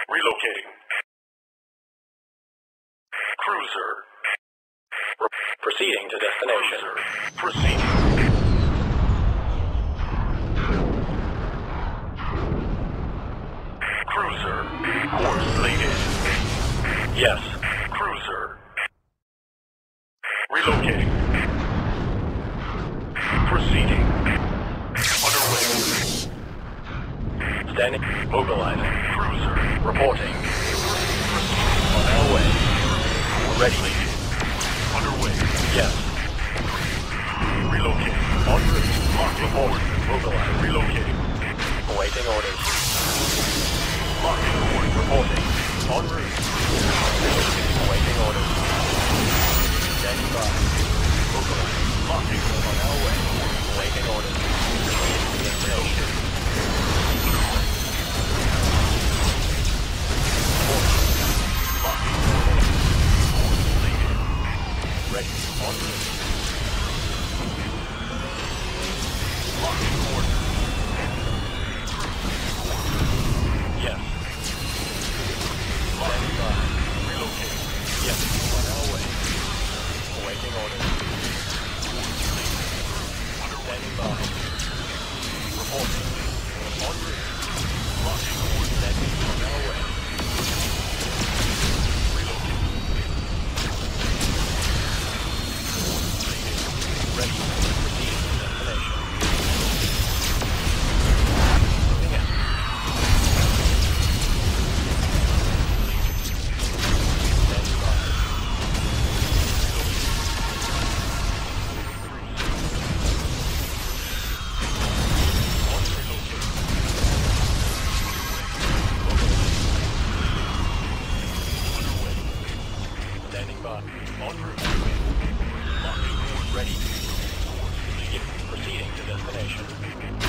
Relocating. Cruiser. Proceeding to destination. Cruiser. Proceeding. Cruiser. Course slated. Yes. Cruiser. Relocating. Proceeding. Underway. Standing. Mobilizing. Cruiser. Reporting. On our way. Ready. Underway. Yes. Relocating. En route. Locking orders. Mobilizing. Relocating. Awaiting orders. Locking orders. Reporting. En route. Awaiting orders. Standing by. Mobilizing. Locking. On our way. Awaiting orders. Destination. Ready. On route. Locking orders. Yes. Locking. Standing by. Relocating. Yes. On our way. Awaiting orders. Standing by. Reporting. En route. Locking orders. Standing on our way. Relocating. Ready. Proceed to destination. Moving out. Standing by. Standing by. En route. Ready. Proceeding to destination.